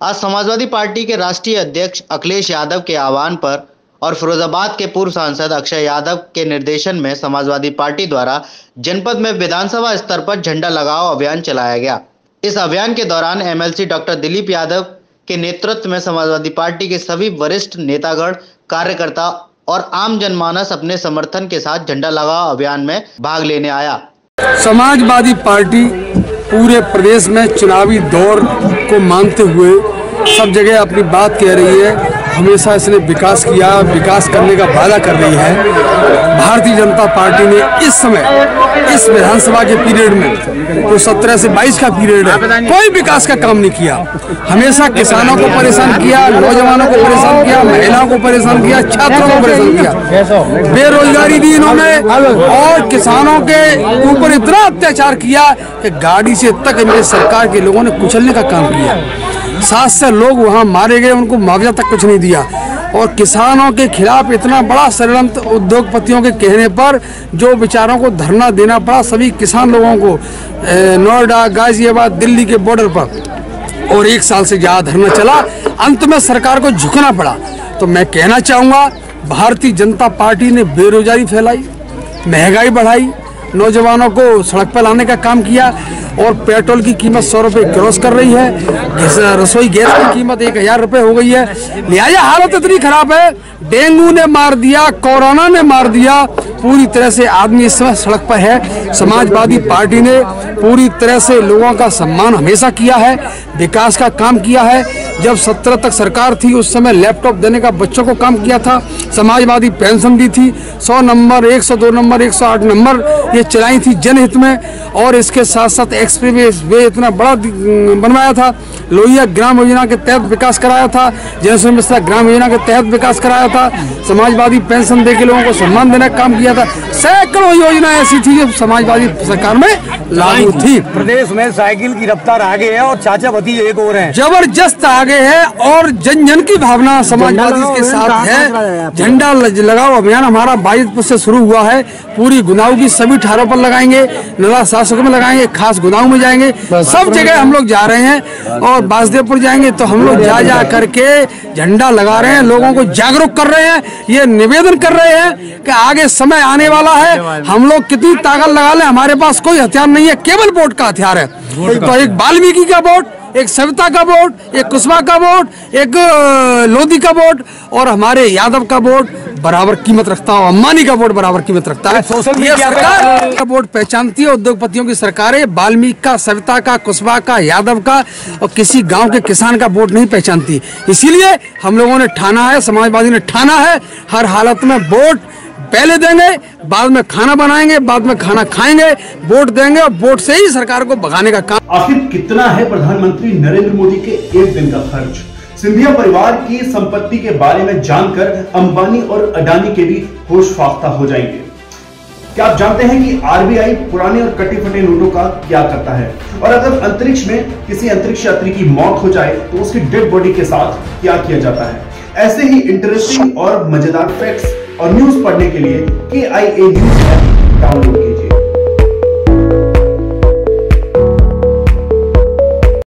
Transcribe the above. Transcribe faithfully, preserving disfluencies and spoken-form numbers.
आज समाजवादी पार्टी के राष्ट्रीय अध्यक्ष अखिलेश यादव के आह्वान पर और फिरोजाबाद के पूर्व सांसद अक्षय यादव के निर्देशन में समाजवादी पार्टी द्वारा जनपद में विधानसभा स्तर पर झंडा लगाओ अभियान चलाया गया। इस अभियान के दौरान एमएलसी डॉक्टर दिलीप यादव के नेतृत्व में समाजवादी पार्टी के सभी वरिष्ठ नेतागण, कार्यकर्ता और आम जनमानस अपने समर्थन के साथ झंडा लगाओ अभियान में भाग लेने आया। समाजवादी पार्टी पूरे प्रदेश में चुनावी दौर को मानते हुए सब जगह अपनी बात कह रही है। हमेशा इसने विकास किया, विकास करने का वादा कर रही है। भारतीय जनता पार्टी ने इस समय इस विधानसभा के पीरियड में जो सत्रह से बाईस का पीरियड है, कोई विकास का काम नहीं किया। हमेशा किसानों को परेशान किया, नौजवानों को परेशान किया, महिलाओं को परेशान किया, छात्रों को परेशान किया, बेरोजगारी दी इन्होंने और किसानों के ऊपर इतना अत्याचार किया कि गाड़ी से तक इनके सरकार के लोगों ने कुचलने का काम किया। सात सौ लोग वहां मारे गए, उनको मुआवजा तक कुछ नहीं दिया। और किसानों के खिलाफ इतना बड़ा षड्यंत्र उद्योगपतियों के कहने पर जो बेचारों को धरना देना पड़ा, सभी किसान लोगों को नोएडा, गाजियाबाद, दिल्ली के बॉर्डर पर, और एक साल से ज़्यादा धरना चला। अंत में सरकार को झुकना पड़ा। तो मैं कहना चाहूँगा, भारतीय जनता पार्टी ने बेरोजगारी फैलाई, महंगाई बढ़ाई, नौजवानों को सड़क पर लाने का काम किया और पेट्रोल की कीमत सौ रुपये क्रॉस कर रही है। रसोई गैस की कीमत एक हजार रुपये हो गई है। लिहाजा हालत इतनी खराब है, डेंगू ने मार दिया, कोरोना ने मार दिया, पूरी तरह से आदमी इस समय सड़क पर है। समाजवादी पार्टी ने पूरी तरह से लोगों का सम्मान हमेशा किया है, विकास का काम किया है। जब सत्रह तक सरकार थी उस समय लैपटॉप देने का बच्चों को काम किया था, समाजवादी पेंशन दी थी, सौ नंबर, एक सौ दो नंबर, एक सौ आठ नंबर ये चलाई थी जनहित में। और इसके साथ साथ एक्सप्रेस वे इतना बड़ा बनवाया था, लोहिया ग्राम योजना के तहत विकास कराया था, जनसुन मिश्रा ग्राम योजना के तहत विकास कराया था, समाजवादी पेंशन दे के लोगों को सम्मान देने का काम किया था। सैकड़ों योजना ऐसी थी जो समाजवादी सरकार में लागू थी। प्रदेश में साइकिल की रफ्तार आगे है और चाचा भतीजे एक और हैं, जबरदस्त आगे है और जन जन की भावना समाजवादी के साथ है। झंडा लगाओ अभियान हमारा बाईस से शुरू हुआ है। पूरी गुनाऊ की सभी ठारों पर लगाएंगे, नला शासक में लगाएंगे, खास गुनाऊ में जाएंगे, सब जगह हम लोग जा रहे हैं। और बासदेवपुर जाएंगे तो हम लोग जा जा करके झंडा लगा रहे हैं, लोगों को जागरूक कर रहे हैं, ये निवेदन कर रहे हैं कि आगे समय आने वाला है। हम लोग कितनी ताकत लगा लें, हमारे पास कोई हथियार नहीं है, केवल वोट का हथियार है। तो एक वाल्मीकि का वोट, एक सविता का वोट, एक कुशवाहा का वोट, एक लोधी का वोट और हमारे यादव का वोट बराबर कीमत रखता है, अंबानी का वोट बराबर कीमत रखता है। ये सरकार का वोट पहचानती है, उद्योगपतियों की सरकार है। वाल्मीकि का, सविता का, कुशवाहा का, यादव का और किसी गांव के किसान का वोट नहीं पहचानती। इसीलिए हम लोगों ने ठाना है, समाजवादी ने ठाना है, हर हालत में वोट पहले देंगे, बाद में खाना बनाएंगे, बाद में खाना खाएंगे, वोट देंगे और वोट से ही सरकार को भगाने का काम। आखिर कितना है प्रधानमंत्री नरेंद्र मोदी के एक दिन का खर्च? सिंधिया परिवार की संपत्ति के बारे में जानकर अंबानी और अडानी के भी होश फाख्ता हो जाएंगे। क्या आप जानते हैं कि आरबीआई पुराने और कटे फटे नोटों का क्या करता है? और अगर अंतरिक्ष में किसी अंतरिक्ष यात्री की मौत हो जाए तो उसकी डेड बॉडी के साथ क्या किया जाता है? ऐसे ही इंटरेस्टिंग और मजेदार फैक्ट्स और न्यूज पढ़ने के लिए K I A news app download कीजिए।